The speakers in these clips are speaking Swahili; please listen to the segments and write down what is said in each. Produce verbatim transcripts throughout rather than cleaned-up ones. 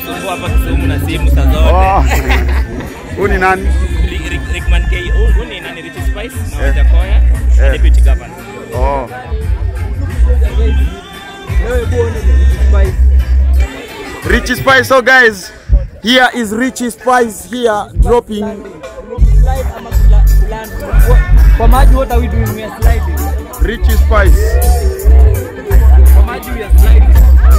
ananisumbua hapa Kisumu na simu saa zote. Oh. Huyu ni nani? Rickman K. Huyu ni nani? Richie Spice na Wajackoyah, deputy governor. Oh. Richie Spice. So guys, here is Richie Spice here dropping. For Maji, what are we doing? We are sliding. Richie Spice. For Maji, we are sliding.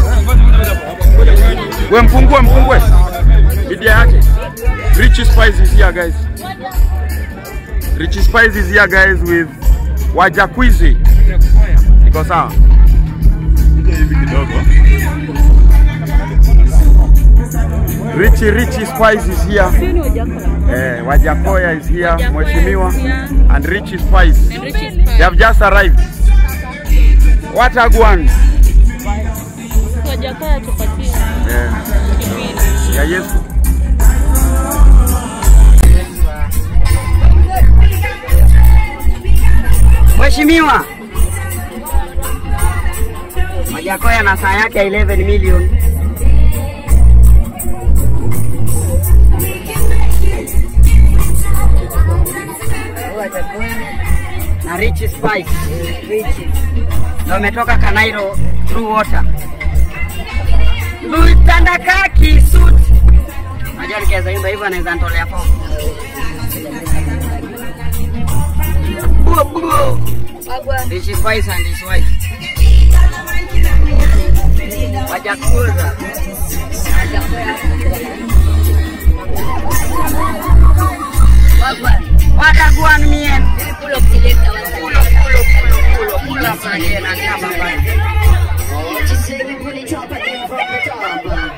We mpungue mpungue. Media yake. Richie Spice is here guys. Richie Spice is here guys with Wajackoyah. Iko sawa. Hivi kidogo. Richie Richie Spice is here. Eh, Wajackoyah is here. Mheshimiwa and Richie Spice. They have just arrived. What a guan. Wajackoyah tupatie. Eh. Ya Yesu. Mheshimiwa Wajackoyah na saa yake eleven million. Na Richie Spice. Richie. Na umetoka Kanairo through water. Luitanda kaki suit. Najua nikiweza imba hivyo anaweza nitolea fomu. Buo buo. Richie Spice and his wife. Wajackoyah. Wagwan mien. Pull up selector. Pull up, pull up, pull up, pull up, pull up again and come back. Just say we pull it up again from the top.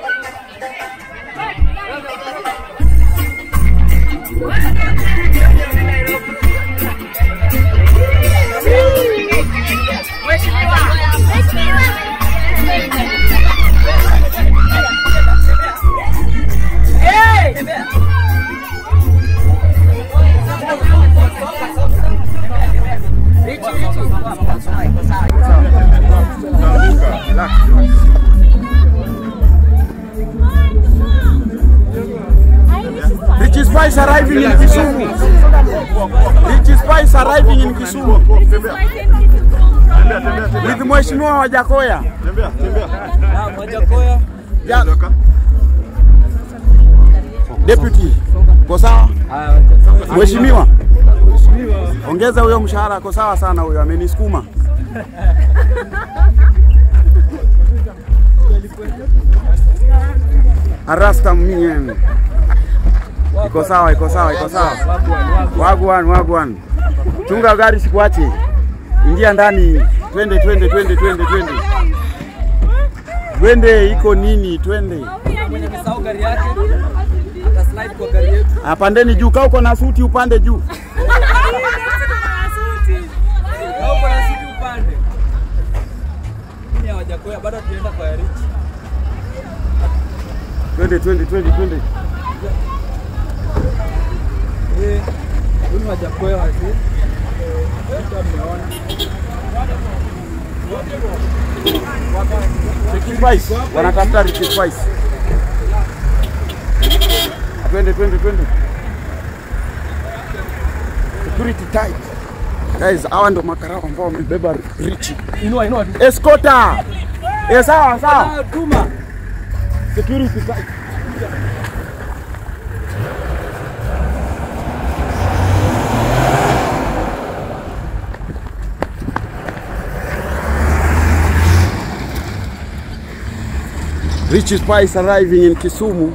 Richie Spice arriving in Kisumu. Richie Spice arriving in Kisumu. With Mheshimiwa Wajackoyah. Tembea, tembea. Wajackoyah. Yeah. Deputy. Kwa sawa? Mheshimiwa. Ongeza huyo mshahara, kwa sawa sana huyo, amenisukuma. Arasta mien. Iko sawa, iko sawa, iko sawa. Wagwan, wagwan. Chunga gari sikuache. Ingia ndani. Twende, twende, twende, twende, twende. Twende, iko nini? Twende. Mwenye amesahau gari yake ata slide kwa gari yetu. Apandeni juu, kama uko na suti upande juu. Kama na suti upande. Ni Wajackoyah, bado tunaenda kwa Richie. Twende, twende, twende, twende. Eh, huyu Wajackoyah wapi? Hata mmeona. Richie Spice, wanatafuta Richie Spice. Twende, twende, twende. Security tight. Guys, hawa ndo makarao ambao wamebeba Richie. Inua, inua. Escorta. Eh, sawa, sawa. Tuma. Security tight. Richie Spice arriving in Kisumu.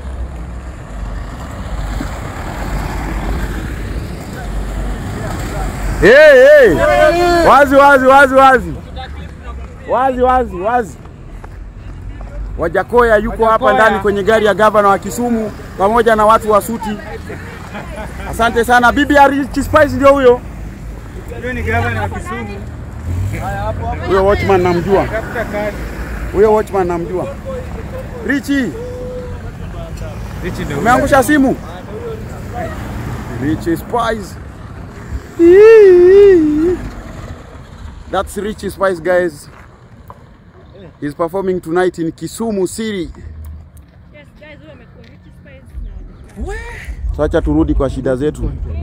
Hey, hey. Wazi, wazi, wazi, wazi. Wazi, wazi, wazi. Wajackoyah yuko hapa ndani kwenye gari ya gavana wa Kisumu pamoja na watu wa suti. Asante sana. Bibi ya Richie Spice ndio huyo. Huyo ni gavana wa Kisumu. Haya hapo hapo. Huyo watchman namjua. Huyo watchman namjua. Richie. Richie ndio. Umeangusha simu? Richie Spice. That's Richie Spice, guys. He's performing tonight in Kisumu City. So acha turudi kwa shida zetu.